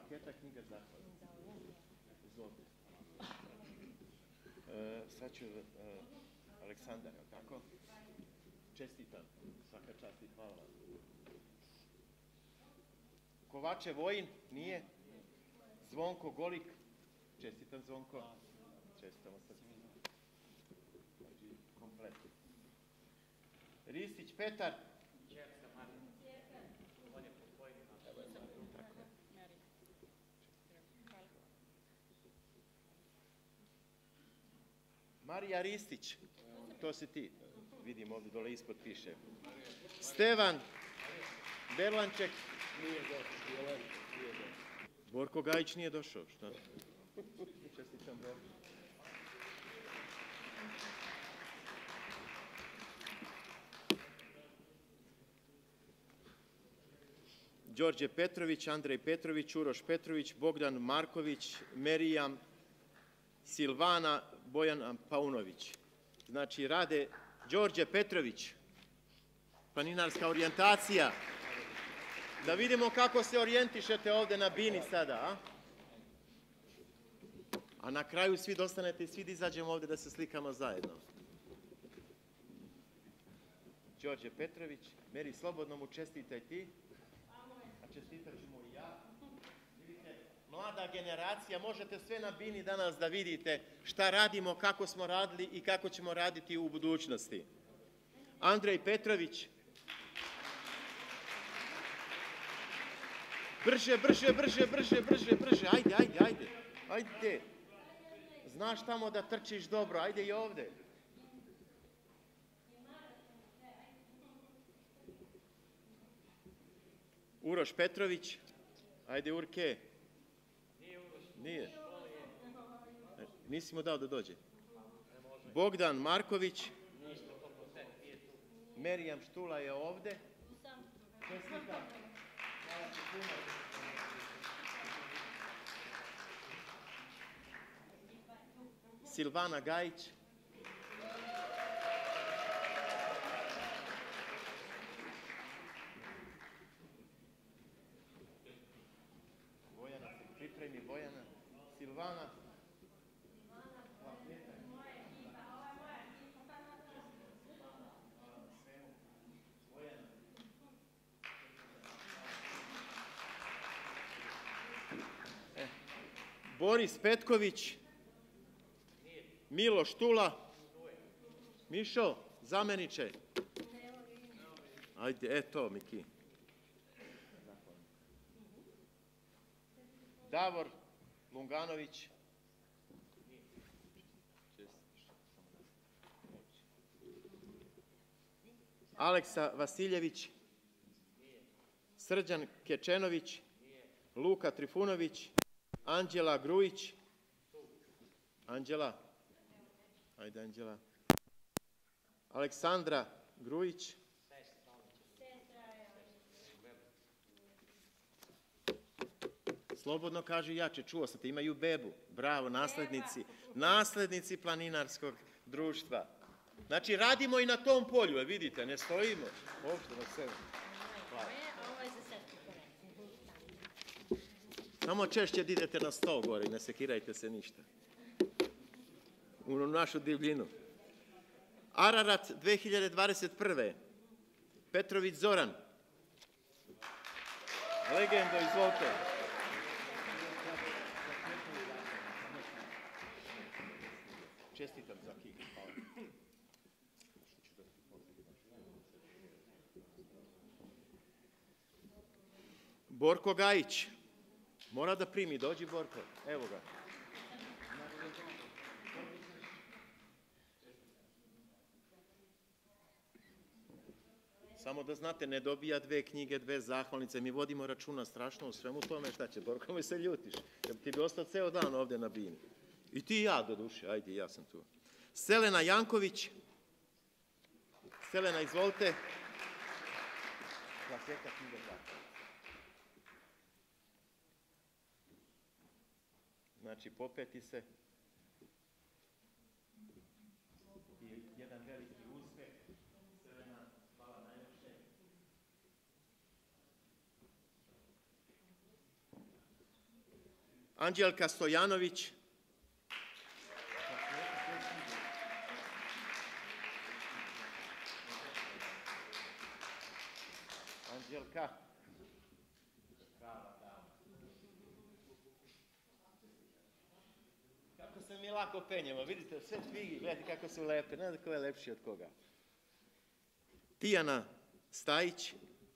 paketa knjiga zahvalnica. Izvolite. Sad ću Aleksandar, tako? Čestitam, svaka čast i hvala vam. Kovačev Vojin, nije? Zvonko Golik, čestitam Zvonko. Čestitamo sad. Komplet. Ristić Petar. Marija Ristić, to si ti, vidim ovdje dole ispod piše. Stevan Berlanček. Nije došao. Borko Gajić nije došao, šta? Čestitam Borko. Đorđe Petrović, Andrej Petrović, Uroš Petrović, Bogdan Marković, Merijam, Silvana, Bojan Paunović. Znači, rade Đorđe Petrović, planinarska orijentacija. Da vidimo kako se orijentišete ovde na bini sada, a? A na kraju svi dostanete i svi da izađemo ovde da se slikamo zajedno. Đorđe Petrović, Meri, slobodno mu čestitaj ti, a čestitat ću mu i ja. Vidite, mlada generacija, možete sve na bini danas da vidite šta radimo, kako smo radili i kako ćemo raditi u budućnosti. Andrej Petrović. Brže, brže, brže, brže, brže, brže, ajde, ajde, ajde, ajde. Znaš tamo da trčiš dobro, ajde i ovde. Uroš Petrović, ajde Urke. Nije. Nisi mu dao da dođe. Bogdan Marković. Merijam Štula je ovde. Silvana Gajić. Bojana, pripremi Bojana. Silvana. Boris Petković, Milo Štula, Mišo, zameniče. Ajde, eto, Miki. Davor Lunganović. Aleksa Vasiljević. Srđan Kečenović. Luka Trifunović. Anđela Grujić. Anđela. Ajde, Anđela. Aleksandra Grujić. Slobodno kaži jače, čuo sam te, imaju bebu. Bravo, naslednici. Naslednici planinarskog društva. Znači, radimo i na tom polju, vidite, ne stojimo. Uopšte na sebe. Hvala. Samo češće da idete na sto gore i ne sekirajte se ništa. U našu divljinu. Ararat 2021. Petrović Zoran. Legendo, izvolite. Čestitam za kik. Hvala. Borko Gajić. Mora da primi, dođi Borko, evo ga. Samo da znate, ne dobija 2 knjige, 2 zahvalnice, mi vodimo računa strašno u svemu tome, šta će, Borko, mi se ljutiš, jer ti bi ostao ceo dan ovde na bini. I ti i ja, do duše, ajde, ja sam tu. Selena Janković. Selena, izvolite. Klaseta knjiga zahvalnica. Znači, popeti se. I jedan veliki uspeh. Selena, hvala najviše. Anđelka Stojanović. Anđelka. Kako se mi lako penjemo, vidite, sve figi, gledajte kako su lepe, ne znam ko je lepši od koga. Tijana Stajić.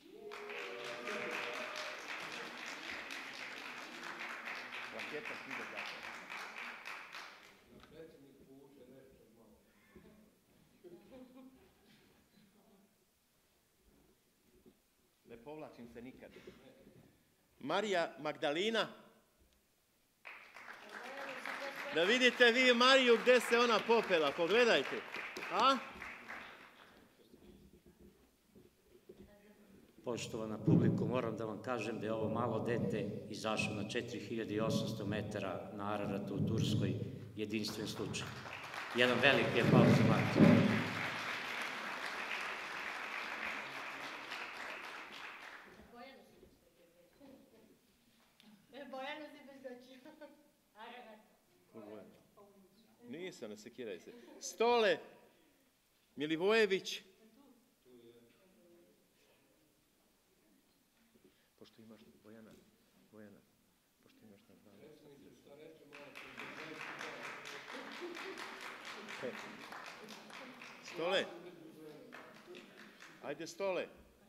Plaketa knjiga zakona. Ne povlačim se nikad. Marija Magdalina. Da vidite vi Mariju gdje se ona popela, pogledajte. A? Poštovana publiku, moram da vam kažem da je ovo malo dete izašlo na 4800 metara na Araratu u Turskoj, jedinstven slučaj. Jedan veliki aplauz za Mariju. Bojana si bez doći. Nisam, ne sekiraj se. Stole Milivojević. Pošto imaš Bojana, pošto imaš na dva. Stole. Ajde, Stole.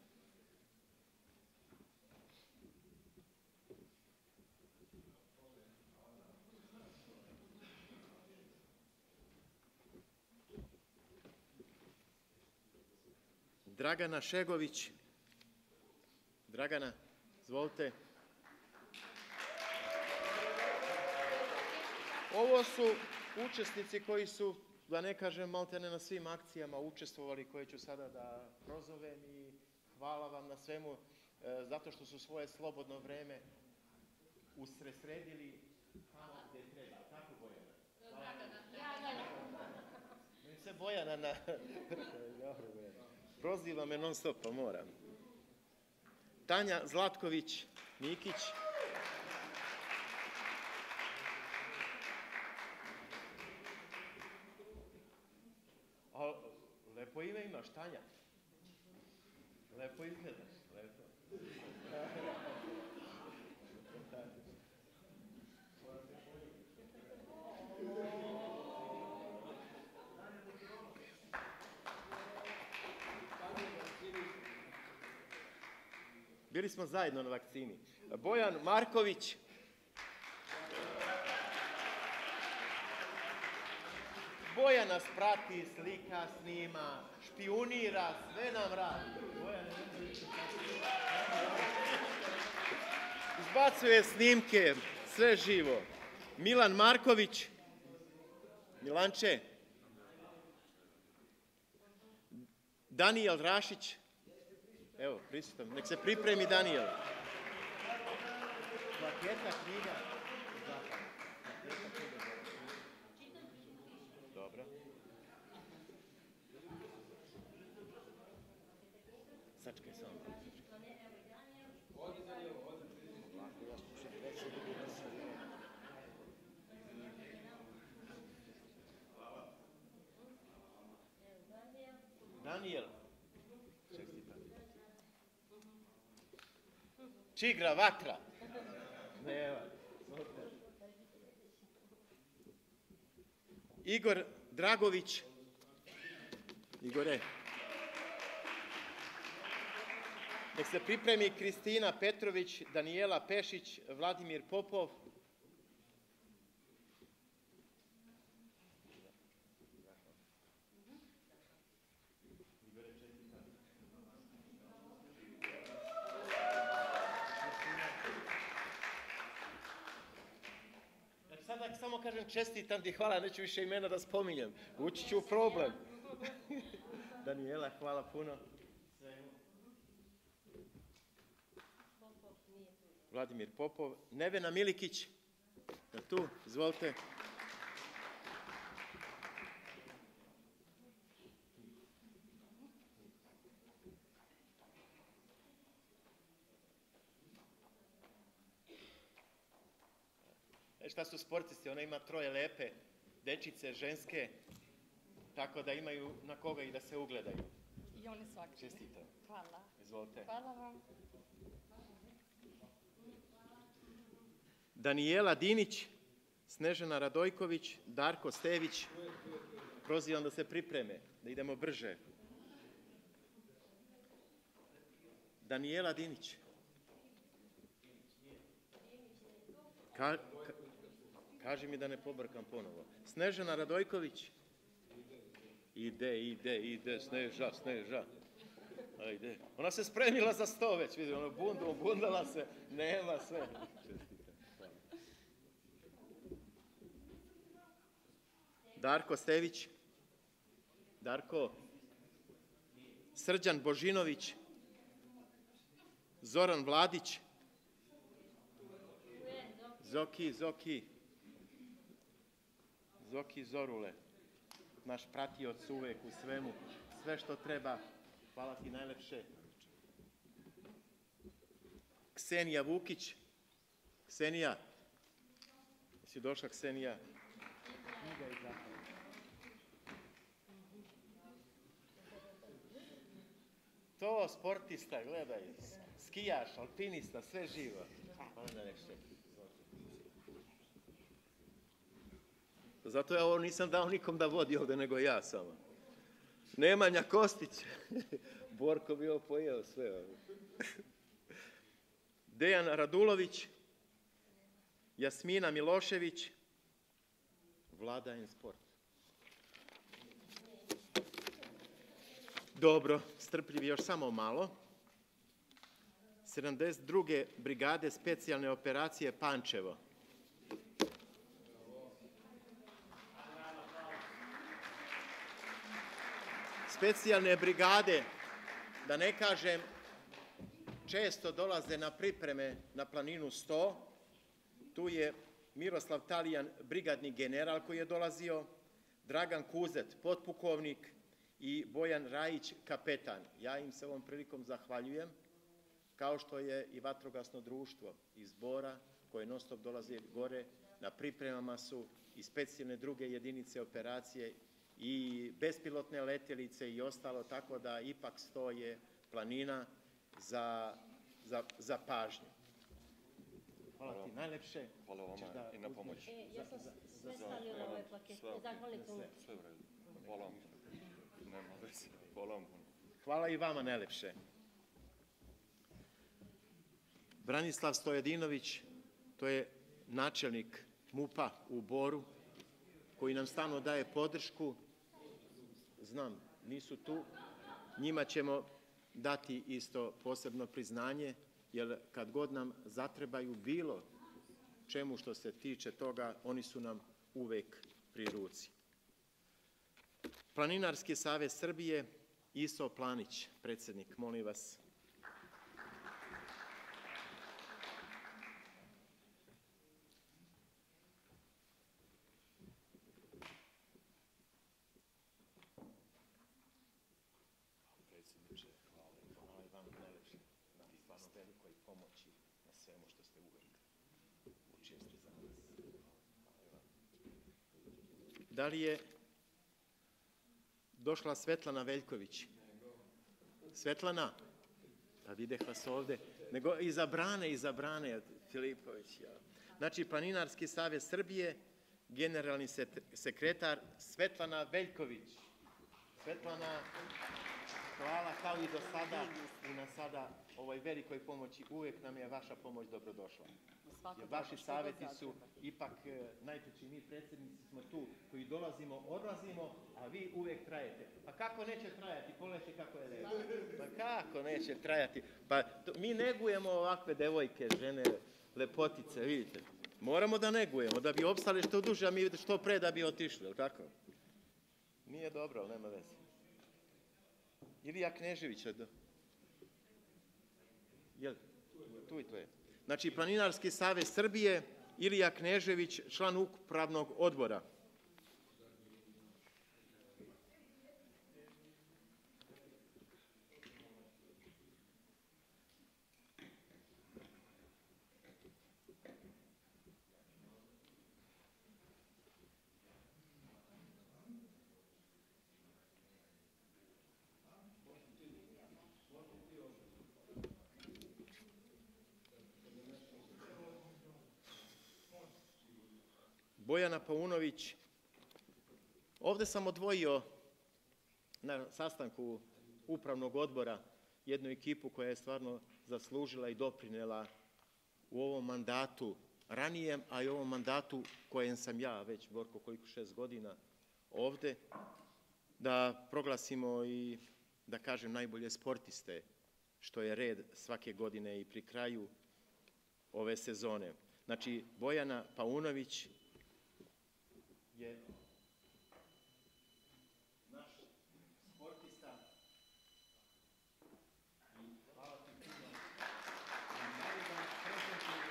Dragana Šegović. Dragana, izvolite. Ovo su učesnici koji su, da ne kažem, maltene na svim akcijama učestvovali, koje ću sada da prozovem i hvala vam na svemu, zato što su svoje slobodno vreme usresredili tamo gde treba. Tako, Bojana? Meni se Bojana na... Proziva me non stop, pa moram. Tanja Zlatković-Mikić. Lepo ime imaš, Tanja. Lepo izgledaš, lepo. Bili smo zajedno na vakcini. Bojan Marković. Bojan nas prati, slika, snima, špijunira, sve nam radi. Izbacuje snimke, sve živo. Milan Marković. Milanče. Danijel Rašić. Evo, prisutan. Nek se pripremi Danijel. Plaketa knjiga. Dobro. Sačkaj samo. Danijel. Čigra, vatra. Igor Dragović. Igore. Nek se pripremi Kristina Petrović, Danijela Pešić, Vladimir Popov. Sada samo kažem čestitam ti, hvala, neću više imena da spominjem. Ući ću u problem. Danijela, hvala puno. Vladimir Popov. Nevena Milikić. Tu, izvolite. šta su sportisti, ona ima 3 lepe dečice, ženske, tako da imaju na koga i da se ugledaju. I oni su aktivni. Čestitam. Hvala. Izvolite. Hvala vam. Danijela Dinić, Snežana Radojković, Darko Stević. Prozivam da se pripreme, da idemo brže. Danijela Dinić. Kaži mi da ne pobrkam ponovo. Snežana Radojković. Ide, Sneža. Ajde. Ona se spremila za 100 već, vidi, ono bundala se, nema sve. Darko Stević. Darko. Srđan Božinović. Zoran Vladić. Zoki Zorule. Naš pratioc uvek u svemu. Sve što treba. Hvala ti najlepše. Ksenija Vukić. Ksenija. Jesi došla, Ksenija? Knjiga i zakon. To sportista, gledaj. Skijaš, alpinista, sve živo. Hvala najlepše. Zato ja ovo nisam dao nikom da vodi ovde, nego ja samo. Nemanja Kostić. Borko bi ovo pojeo sve ovo. Dejan Radulović. Jasmina Milošević. Vladajen sport. Dobro, strpljivi još samo malo. 72. brigade specijalne operacije Pančevo. Specijalne brigade, da ne kažem, često dolaze na pripreme na planinu 100. Tu je Miroslav Talijan, brigadni general koji je dolazio, Dragan Kuzet, potpukovnik i Bojan Rajić, kapetan. Ja im se ovom prilikom zahvaljujem, kao što je i vatrogasno društvo iz Bora, koje non stop dolaze gore, na pripremama su i specijalne druge jedinice operacije i bespilotne letelice i ostalo, tako da ipak 100 je planina za pažnju. Hvala ti najlepše. Hvala vama i na pomoći. Ja sam sve stavila ove plakete. Zahvalite mu. Sve u redu. Hvala vam. Nema veze. Hvala vam. Hvala i vama najlepše. Branislav Stojadinović, to je načelnik MUP-a u Boru, koji nam stalno daje podršku. Znam, nisu tu. Njima ćemo dati isto posebno priznanje, jer kad god nam zatrebaju bilo čemu što se tiče toga, oni su nam uvek pri ruci. Planinarski savez Srbije, Iso Planić, predsednik, molim vas. Da li je došla Svetlana Veljković? Svetlana? Pa videh vas ovde. Nego iza brane, Filipović. Ja. Znači, Planinarski savez Srbije, generalni sekretar Svetlana Veljković. Svetlana, hvala kao i do sada i na sada ovoj velikoj pomoći. Uvek nam je vaša pomoć dobrodošla. Jer vaši savjeti su ipak, najčešće mi predsjednici smo tu koji dolazimo, odlazimo, a vi uvek trajete. Pa kako neće trajati? Pogledajte kako je lepo. Pa kako neće trajati? Pa mi negujemo ovakve devojke, žene, lepotice, vidite. Moramo da negujemo, da bi opstali što duže, a mi što pre da bi otišli, ili tako? Nije dobro, ali nema veze. Ilija Knežević, jel? Tu i to je. Znači, Planinarski savez Srbije, Ilija Knežević, član upravnog odbora. Bojana Paunović. Ovde sam odvojio na sastanku upravnog odbora jednu ekipu koja je stvarno zaslužila i doprinela u ovom mandatu ranijem, a i u ovom mandatu kojem sam ja već, Borko, koliko 6 godina ovde, da proglasimo i, da kažem, najbolje sportiste, što je red svake godine i pri kraju ove sezone. Znači, Bojana Paunović je naš sportista i hvala ti puno. Da li da nas prezentuju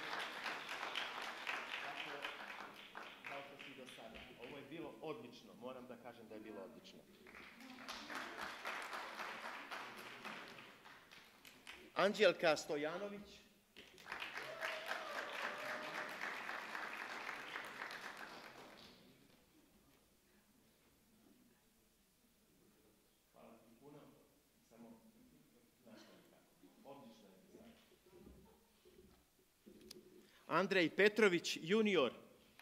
kao što si do sada. Ovo je bilo odlično, moram da kažem da je bilo odlično. Anđelka Stojanović. Hvala ti puno. Samo nastavite. Odlično je. Andrej Petrović, junior.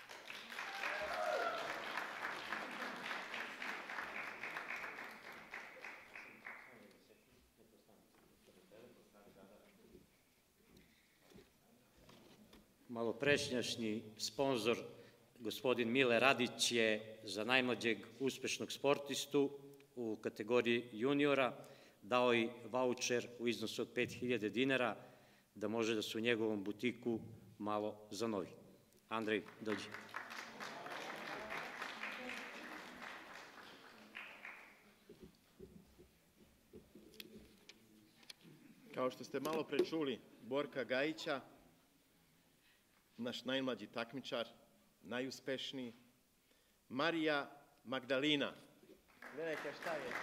Maloprešnjašnji sponzor, gospodin Mile Radić, je za najmlađeg uspešnog sportistu u kategoriji juniora dao i vaučer u iznosu od 5000 dinara da može da se u njegovom butiku malo zanovi. Andrej, dođi. Kao što ste malo pre čuli, Borka Gajića, naš najmlađi takmičar, najuspešniji, Marija Magdalina. Gledajte šta je.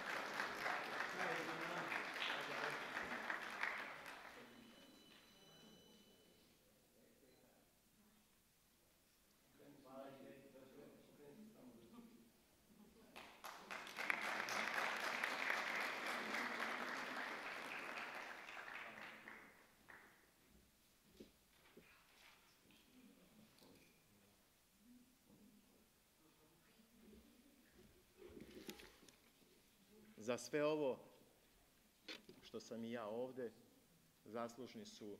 Za sve ovo što sam i ja ovde, zaslužni su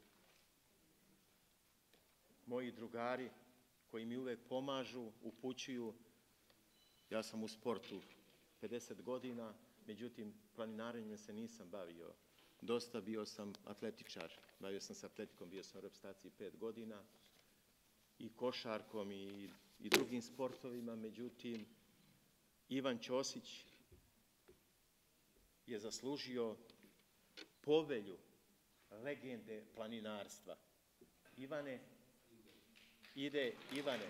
moji drugari koji mi uvek pomažu, upućuju. Ja sam u sportu 50 godina, međutim, planinarenjem se nisam bavio. Dosta bio sam atletičar, bavio sam se atletikom, bio sam u reprezentaciji 5 godina i košarkom i drugim sportovima, međutim, Ivan Ćosić je zaslužio povelju legende planinarstva. Ivane, ide Ivane.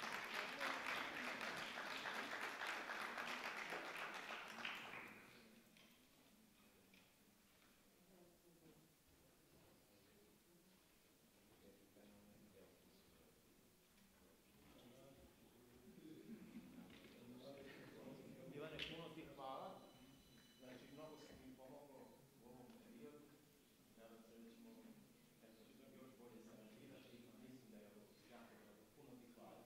Ivane, puno ti hvala. Znači, mnogo si mi pomogao u ovom periodu. Nadam se da ćemo još bolje sarađivati. Mislim da je ovo jako dobro. Puno ti hvala.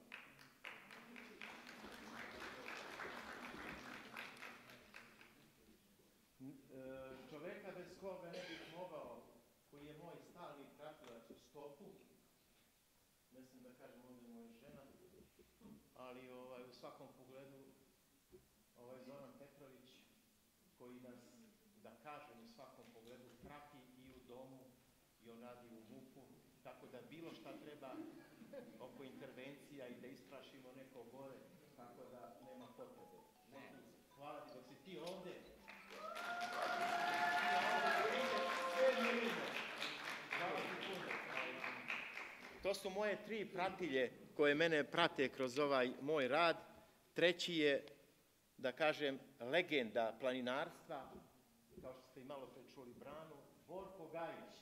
Čoveka bez koga ne bih mogao, koji je moj stalni pratilac u stopu, mislim da kažem ovdje moja žena, ali u svakom pogledu Zoran Petrović, koji nas, da kažem, u svakom pogledu prati i u domu i on radi u MUP-u, tako da bilo šta treba oko intervencija i da isprašimo neko gore, tako da nema potrebe. Hvala ti, dok si ti ovde. To su moje 3 pratilje koje mene prate kroz ovaj moj rad. Treći je, da kažem, legenda planinarstva, kao što ste i malo pre čuli Branu, Borko Gajić.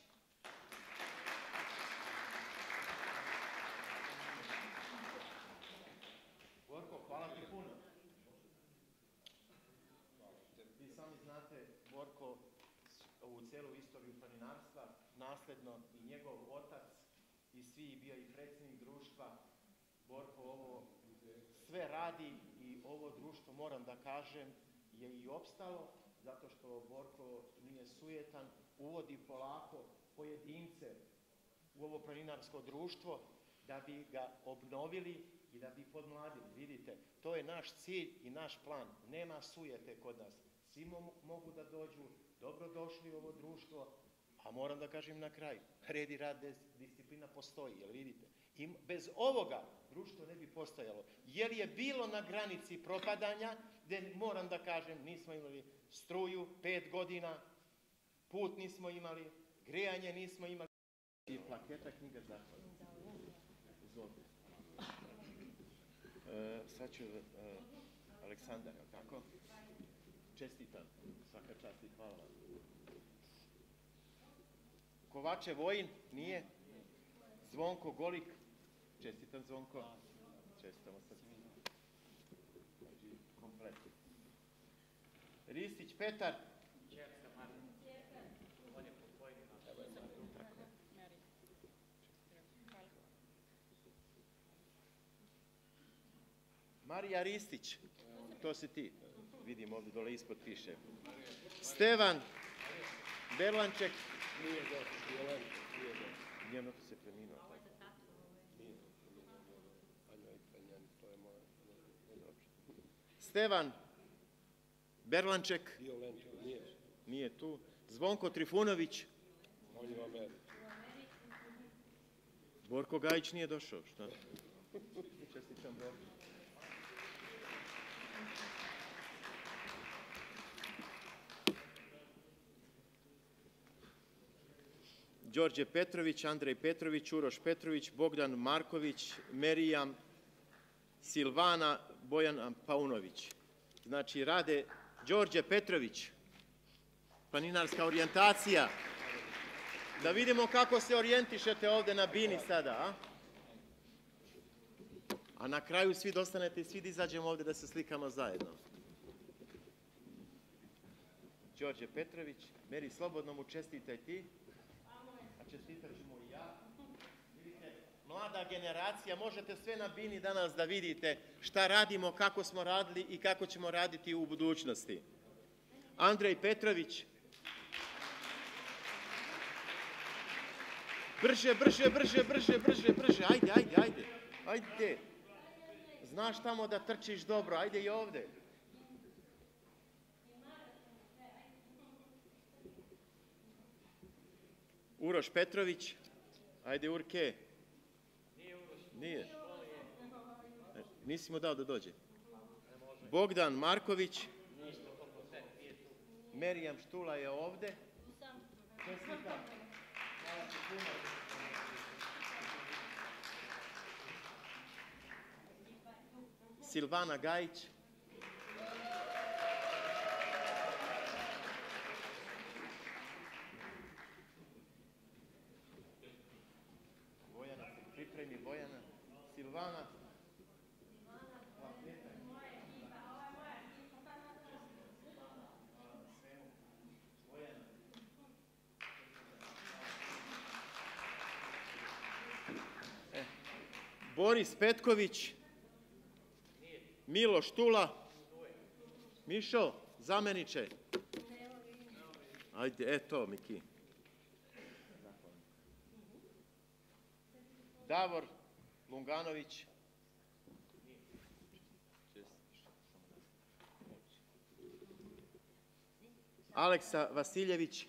Borko, hvala ti puno. Vi sami znate, Borko, ovu celu istoriju planinarstva, nasledno i njegov otac i svi, bio i predsjednik društva. Borko ovo sve radi i ovo društvo, moram da kažem, je i opstalo, zato što Borko nije sujetan, uvodi polako pojedince u ovo planinarsko društvo da bi ga obnovili i da bi podmladili. Vidite, to je naš cilj i naš plan. Nema sujete kod nas. Svi mogu da dođu, dobrodošli u ovo društvo, a moram da kažem na kraju, red i rad, disciplina postoji, jel vidite? I bez ovoga društvo ne bi postojalo. Jer je bilo na granici propadanja, gde moram da kažem, nismo imali struju 5 godina, put nismo imali, grejanje nismo imali. I plaketa knjiga zahvala. Izvolite. Sad ću Aleksandar, tako? Čestitam, svaka čast i hvala vam. Kovače Vojin, nije? Zvonko Golik, čestitam Zvonko. Čestitamo sad. Komplet. Ristić Petar. Marija Ristić, to si ti. Vidim ovdje dole ispod piše. Stevan Berlanček. Nije došao. Njeno to se preminuo. Stevan Berlanček. Nije tu. Zvonko Trifunović. Borko Gajić nije došao. Šta? Čestitam Borko. Đorđe Petrović, Andrej Petrović, Uroš Petrović, Bogdan Marković, Merijam, Silvana, Bojan Paunović. Znači, rade Đorđe Petrović, planinarska orijentacija. Da vidimo kako se orijentišete ovde na bini sada, a? A na kraju svi dostanete i svi da izađemo ovde da se slikamo zajedno. Đorđe Petrović, Meri, slobodno mu čestitaj ti. Čestitat ćemo i ja. Vidite, mlada generacija, možete sve na bini danas da vidite šta radimo, kako smo radili i kako ćemo raditi u budućnosti. Andrej Petrović. Brže, brže, brže, brže, brže, brže. Ajde, ajde, ajde. Ajde. Znaš tamo da trčiš dobro, ajde i ovde. Uroš Petrović. Ajde, Urke. Nije. Nisi mu dao da dođe. Bogdan Marković. Merijam Štula je ovde. Silvana Gajić. Bojana se pripremi, Bojana. Silvana. Boris Petković. Milo Štula. Mišo, zameniče. Ajde, eto, Miki. Davor Lunganović. Aleksa Vasiljević.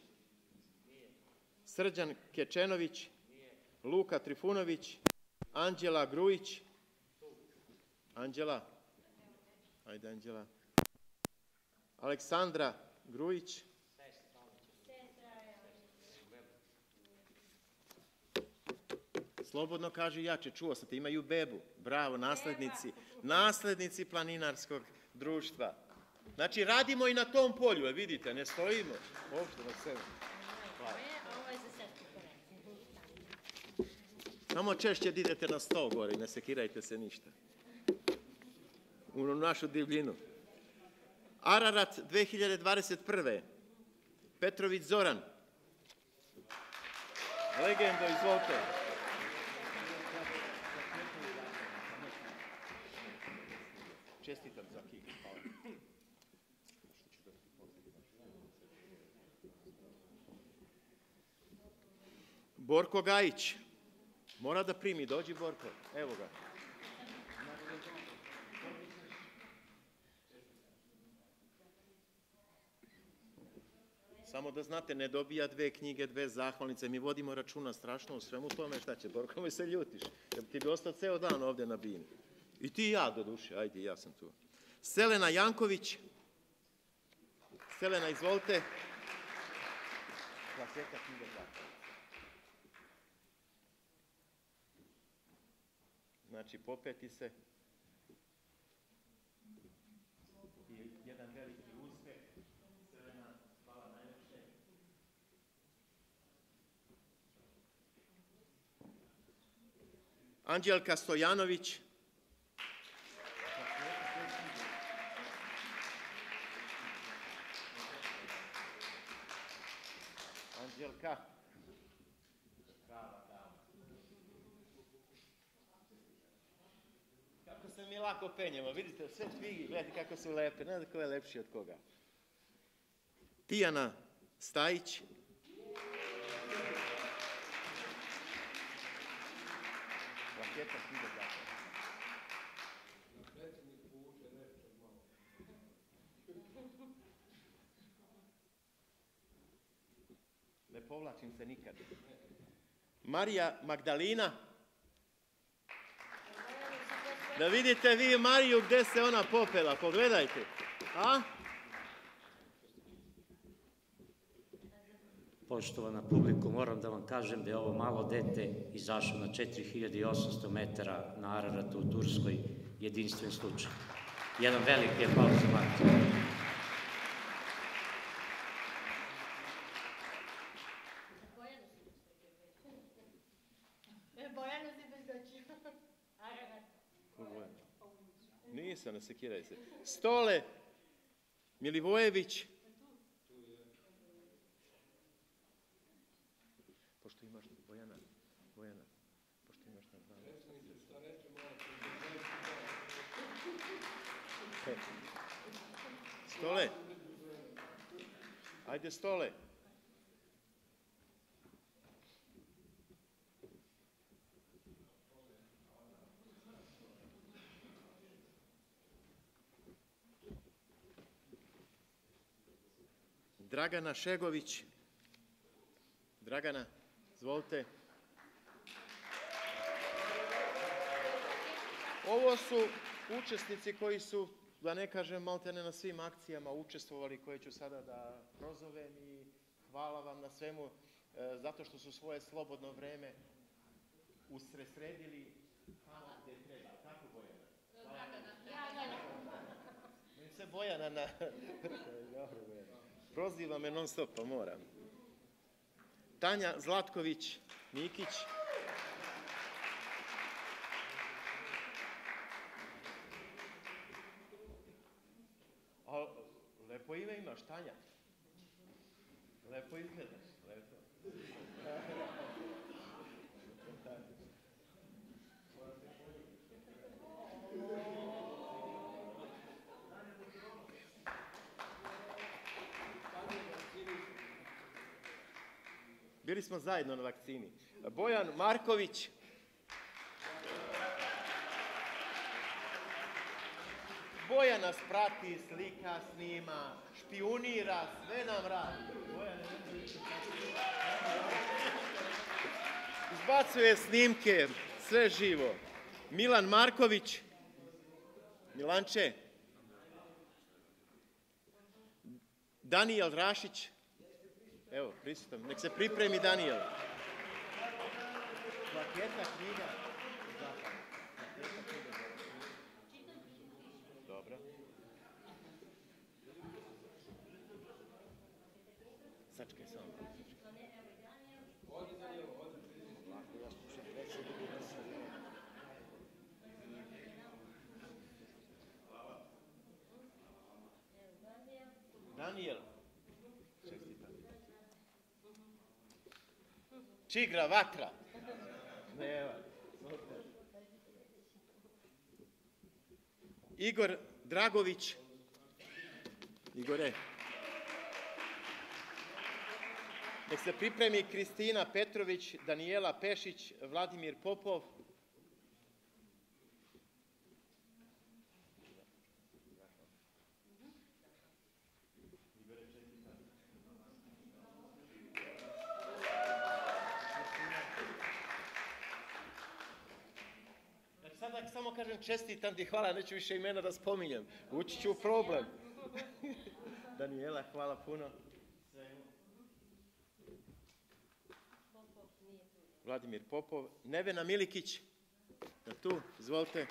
Srđan Kečenović. Luka Trifunović. Anđela Grujić. Anđela. Ajde, Anđela. Aleksandra Grujić. Slobodno kaži jače, čuo sam te, imaju bebu. Bravo, naslednici. Naslednici planinarskog društva. Znači, radimo i na tom polju, vidite, ne stojimo. Uopšte na sebe. Hvala. Samo češće da idete na 100 gore i ne sekirajte se ništa. U našu divljinu. Ararat 2021. Petrović Zoran. Legendo, izvolite. čestitam za kik. Hvala. Borko Gajić. Mora da primi, dođi Borko. Evo ga. Samo da znate, ne dobija 2 knjige, 2 zahvalnice. Mi vodimo računa strašno u svemu tome. Šta će, Borko, mi se ljutiš. Jer ti bi ostao ceo dan ovdje na bini. I ti i ja, do duše. Ajde, ja sam tu. Selena Janković. Selena, izvolite. Plaketa knjiga zahvalnice. Znači, popeti se. I jedan veliki uspeh. Selena, hvala najviše. Anđelka Stojanović. Anđelka. Kako se mi lako penjemo, vidite, sve tvigi, gledajte kako su lepe, ne znam ko je lepši od koga. Tijana Stajić. Plaketa knjiga zahvalnice. Ne povlačim se nikad. Marija Magdalina. Da vidite vi Mariju gde se ona popela, pogledajte. A? Poštovana publiku, moram da vam kažem da je ovo malo dete izašao na 4800 metara na Araratu u Turskoj, jedinstven slučaj. Jedan veliki aplauz za Mariju. Bojana si bez doći. Nisam, ne sekiraj se. Stole Milivojević. Pošto imaš, Bojana, pošto imaš na dva. Stole. Ajde, Stole. Dragana Šegović. Dragana, izvolite. Ovo su učesnici koji su, da ne kažem, maltene na svim akcijama učestvovali, koje ću sada da prozovem i hvala vam na svemu, zato što su svoje slobodno vreme usresredili tamo gde treba. Tako, Bojana? Mi se Bojana na... Proziva me non stop, pa moram. Tanja Zlatković-Mikić. A lepo ime imaš, Tanja. Lepo izgledaš, lepo. Bili smo zajedno na vakcini. Bojan Marković. Bojan nas prati, slika, snima, špijunira, sve nam radi. Izbacuje snimke, sve živo. Milan Marković. Milanče. Danijel Rašić. Evo, prisutam. Nek se pripremi Danijel. Plaketa knjiga. Dobro. Sačekaj samo. Danijel. Čigra, vatra. Igor Dragović. Igore. Nek se pripremi Kristina Petrović, Danijela Pešić, Vladimir Popov. Sada samo kažem čestitam ti, hvala, neću više imena da spominjem. Ući ću u problem. Danijela, hvala puno. Vladimir Popov. Nevena Milikić. Da tu, izvolite.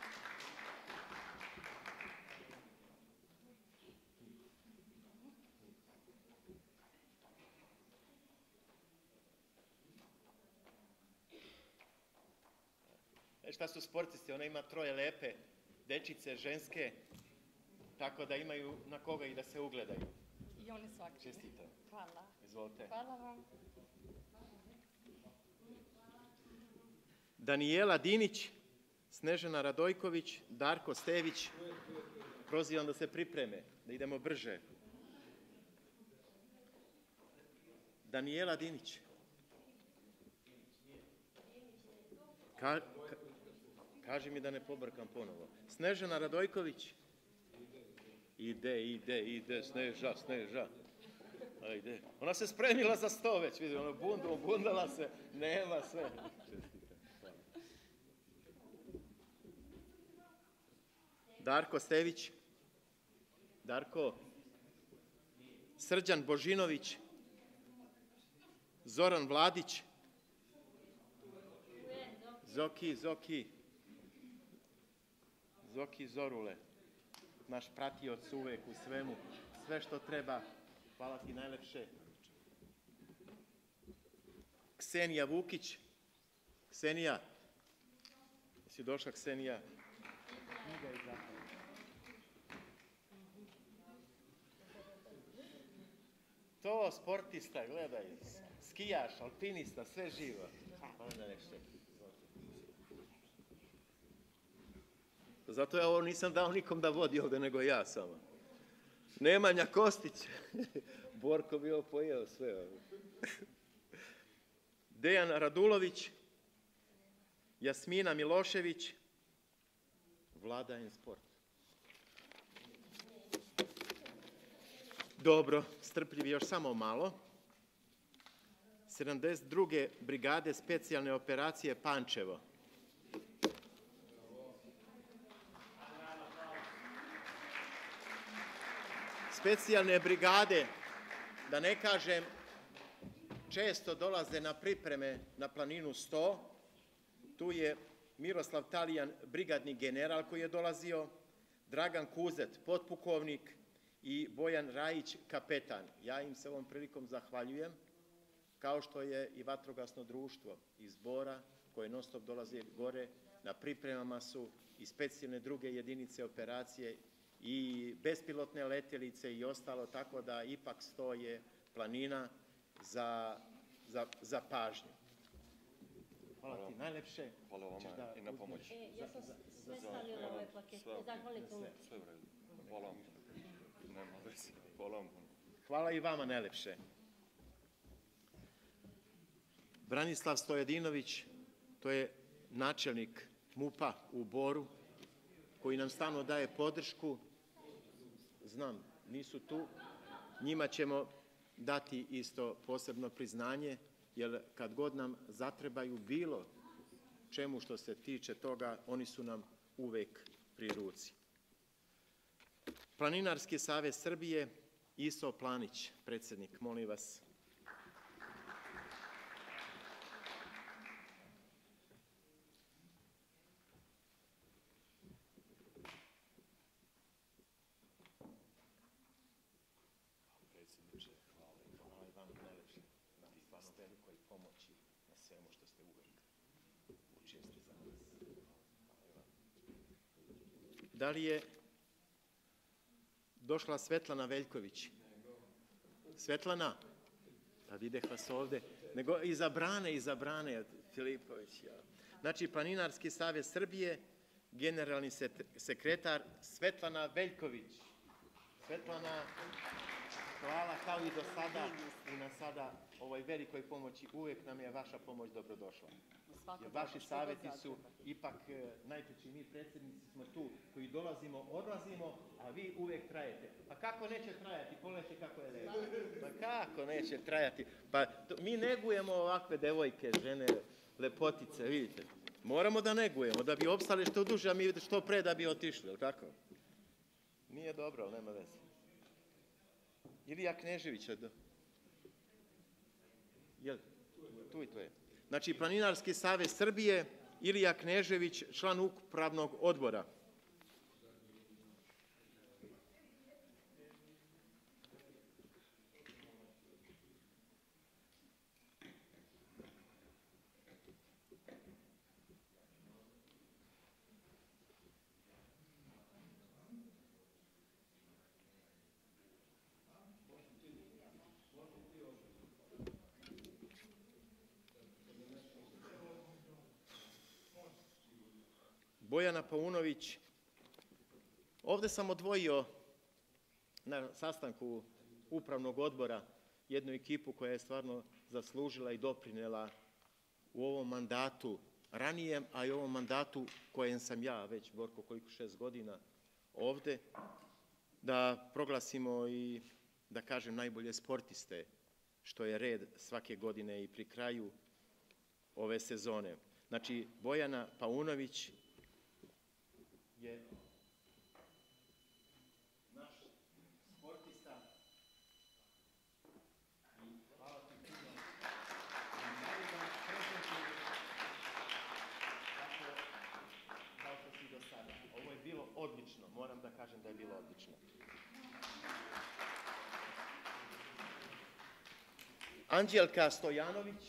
Šta su sportisti? Ona ima 3 lepe dečice, ženske, tako da imaju na koga i da se ugledaju. I oni su aktivni. Čestitam. Hvala. Izvolite. Hvala vam. Danijela Dinić, Snežana Radojković, Darko Stević. Prozivam da se pripreme, da idemo brže. Danijela Dinić. Kaži mi da ne pobrkam ponovo. Snežana Radojković. Ide, Sneža. Ajde. Ona se spremila za 100 već, vidi, ona bundala se, nema sve. Darko Stević. Darko. Srđan Božinović. Zoran Vladić. Zoki Zorule. Naš pratioc uvek u svemu. Sve što treba. Hvala ti najlepše. Ksenija Vukić. Ksenija. Jesi došla, Ksenija? To sportista, gledaj. Skijaš, alpinista, sve živo. Hvala najlepše. Zato ja ovo nisam dao nikom da vodi ovde, nego ja samo. Nemanja Kostić. Borko bi ovo pojeo sve. Dejan Radulović. Jasmina Milošević. Vlada Sport. Dobro, strpljivi još samo malo. 72. brigade specijalne operacije Pančevo. Specijalne brigade, da ne kažem, često dolaze na pripreme na planinu 100. Tu je Miroslav Talijan, brigadni general koji je dolazio, Dragan Kuzet, potpukovnik i Bojan Rajić, kapetan. Ja im se ovom prilikom zahvaljujem, kao što je i vatrogasno društvo iz Bora, koje non stop dolaze gore, na pripremama su i specijalne druge jedinice operacije i bespilotne letjelice i ostalo, tako da ipak 100 je planina za pažnju. Hvala ti najlepše. Hvala vama i na pomoći. Ja sam sve stavila u ovaj paket. Zahvalite mu. Sve u redu. Hvala vam. Nema veze. Hvala vam. Hvala i vama najlepše. Branislav Stojadinović, to je načelnik MUP-a u Boru, koji nam stalno daje podršku. Znam, nisu tu. Njima ćemo dati isto posebno priznanje, jer kad god nam zatrebaju bilo čemu što se tiče toga, oni su nam uvek pri ruci. Planinarski savez Srbije, Iso Planić, predsjednik, molim vas. Da li je došla Svetlana Veljković? Svetlana? Da videh vas ovde. Nego iza brane, Filipović. Ja. Znači, Planinarski savez Srbije, generalni sekretar Svetlana Veljković. Svetlana, hvala kao i do sada i na sada ovoj velikoj pomoći. Uvijek nam je vaša pomoć dobrodošla. Jer vaši savjeti su ipak najčešće mi predsjednici smo tu koji dolazimo, odlazimo, a vi uvijek trajete. Pa kako neće trajati? Pogledajte kako je lepo. Pa kako neće trajati? Pa mi negujemo ovakve devojke, žene, lepotice, vidite. Moramo da negujemo, da bi opstali što duže, a mi što pre da bi otišli, jel tako? Nije dobro, ali nema veze. Ilija Knežević, jel? Tu i tu je. Znači, Planinarski savez Srbije, Ilija Knežević, član upravnog odbora. Bojana Paunović. Ovdje sam odvojio na sastanku upravnog odbora jednu ekipu koja je stvarno zaslužila i doprinela u ovom mandatu ranijem, a i u ovom mandatu kojem sam ja već, Borko, koliko 6 godina ovdje, da proglasimo i, da kažem, najbolje sportiste, što je red svake godine i pri kraju ove sezone. Znači, Bojana Paunović je naš sportista i hvala ti puno. I da vas prezentujem kao što si do sada. Ovo je bilo odlično, moram da kažem da je bilo odlično. Anđelka Stojanović.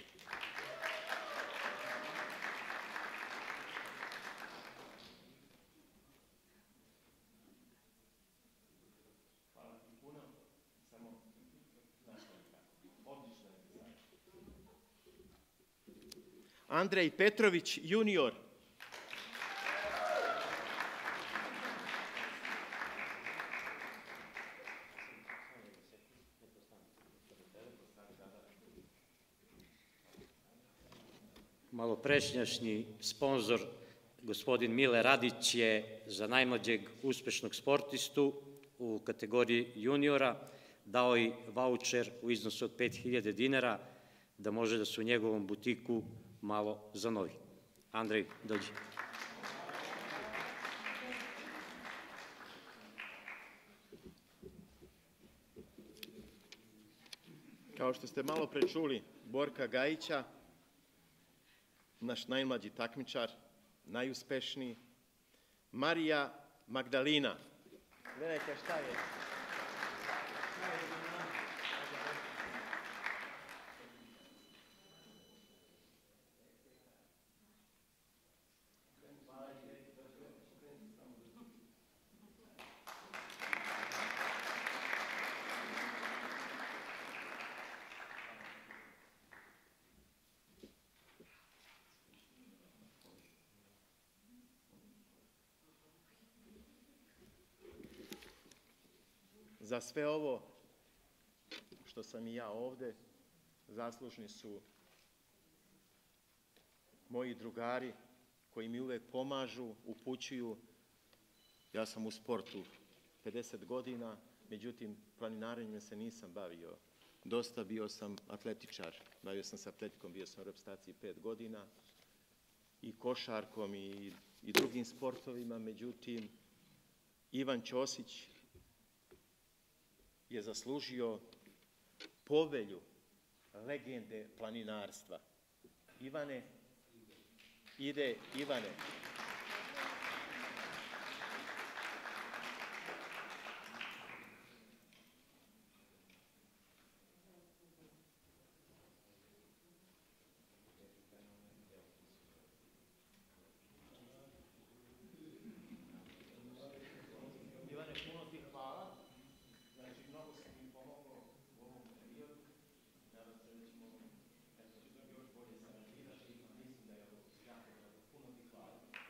Andrej Petrović, junior. Maloprešnjašnji sponzor, gospodin Mile Radić, je za najmlađeg uspešnog sportistu u kategoriji juniora dao i vaučer u iznosu od 5.000 dinara da može da se u njegovom butiku malo zanovi. Andrej, dođi. Kao što ste malo pre čuli, Borka Gajića, naš najmlađi takmičar, najuspešniji, Marija Magdalina. Gledajte šta je. Za sve ovo što sam i ja ovde, zaslužni su moji drugari koji mi uvek pomažu, upućuju. Ja sam u sportu 50 godina, međutim, planinarenjem se nisam bavio. Dosta bio sam atletičar, bavio sam se atletikom, bio sam u reprezentaciji 5 godina i košarkom i drugim sportovima, međutim, Ivan Ćosić je zaslužio povelju legende planinarstva. Ivane, ide Ivane. Ivane, puno ti hvala. Znači, mnogo se mi pomoglo u ovom periodu. Nadam se da ćemo još bolje sarađivati. Mislim da je ovo jako dobro. Puno ti hvala.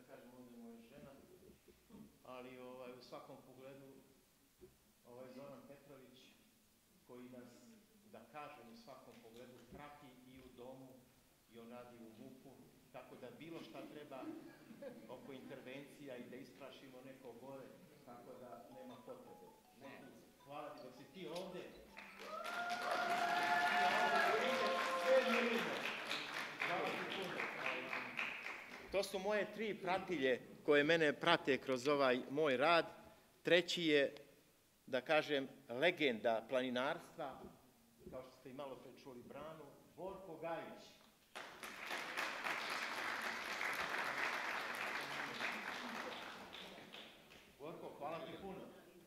kažem, ovdje moja žena, ali u svakom pogledu Zoran Petrović, koji nas, da kažem, u svakom pogledu prati i u domu, i on radi u MUP-u, tako da bilo šta treba oko intervencija i da isprašimo neko gore, tako da nema potrebe. Hvala ti, dok si ti ovde. To su moje 3 pratilje koje mene prate kroz ovaj moj rad. Treći je, da kažem, legenda planinarstva, kao što ste i malo pre čuli Branu, Borko Gajić. Borko, hvala ti puno.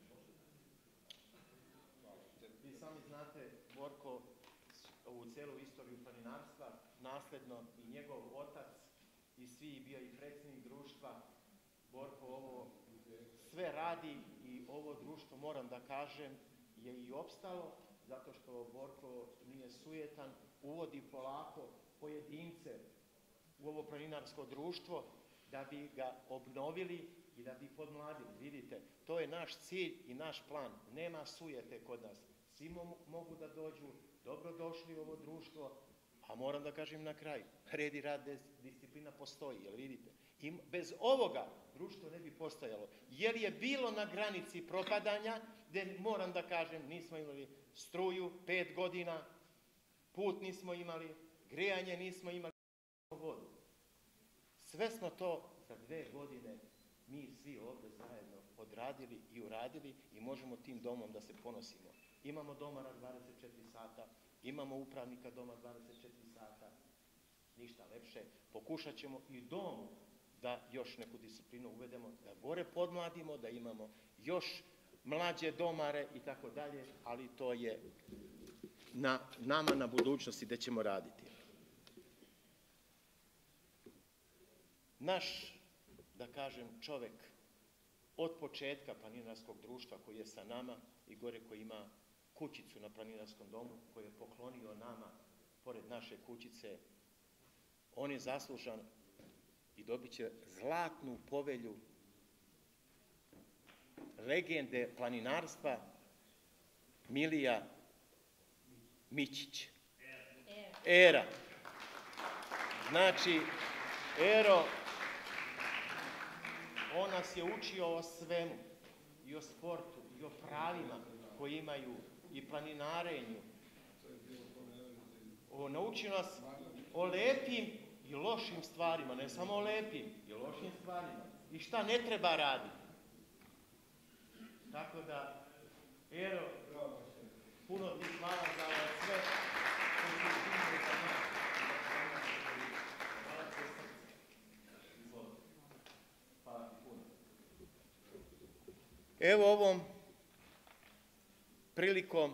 Vi sami znate, Borko, ovu celu istoriju planinarstva, nasledno i njegov otac, i svi, bio i predsjednik društva. Borko ovo sve radi i ovo društvo, moram da kažem, je i opstalo, zato što Borko nije sujetan, uvodi polako pojedince u ovo planinarsko društvo da bi ga obnovili i da bi podmladili. Vidite, to je naš cilj i naš plan. Nema sujete kod nas. Svi mogu da dođu, dobrodošli u ovo društvo, a moram da kažem na kraju, red i rad, disciplina postoji, jel vidite? I bez ovoga društvo ne bi postojalo, jer je bilo na granici propadanja, gde, moram da kažem, nismo imali struju 5 godina, put nismo imali, grejanje nismo imali, vodu. Sve smo to za 2 godine mi svi ovde zajedno odradili i uradili i možemo tim domom da se ponosimo. Imamo domara 24 sata, imamo upravnika doma 24 sata, ništa lepše. Pokušat ćemo i domu da još neku disciplinu uvedemo, da gore podmladimo, da imamo još mlađe domare i tako dalje, ali to je na nama na budućnosti gde ćemo raditi. Naš, da kažem, čovek od početka planinarskog društva koji je sa nama i gore koji ima kućicu na planinarskom domu, koji je poklonio nama, pored naše kućice, on je zaslužan i dobit će zlatnu povelju legende planinarstva Milija Mićić. Era. Znači, Ero, on nas je učio o svemu, i o sportu, i o pravima koji imaju, i planinarenju. Naučio nas o lepim i lošim stvarima, ne samo o lepim, i o lošim stvarima. I šta ne treba raditi. Tako da, Ero, puno ti hvala za sve što ti učinili za nas. Hvala ti puno. Evo ovom prilikom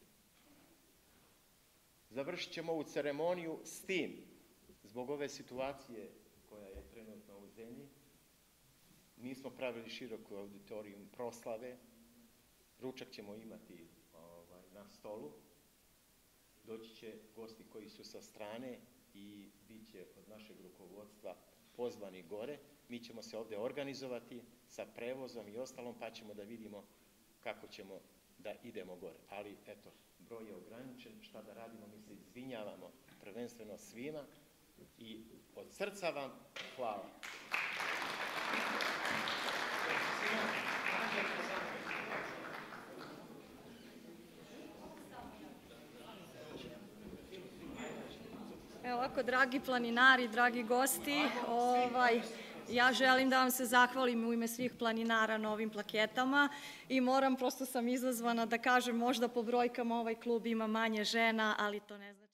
završit ćemo ovu ceremoniju s tim, zbog ove situacije koja je trenutno u zemlji. Nismo pravili široku auditorijum proslave, ručak ćemo imati na stolu, doći će gosti koji su sa strane i bit će od našeg rukovodstva pozvani gore. Mi ćemo se ovde organizovati sa prevozom i ostalom, pa ćemo da vidimo kako ćemo da idemo gore. Ali, eto, broj je ograničen, šta da radimo, mi se izvinjavamo prvenstveno svima i od srca vam hvala. Evo ovako, dragi planinari, dragi gosti, ja želim da vam se zahvalim u ime svih planinara na ovim plaketama i moram, prosto sam izazvana da kažem, možda po brojkama ovaj klub ima manje žena, ali to ne znači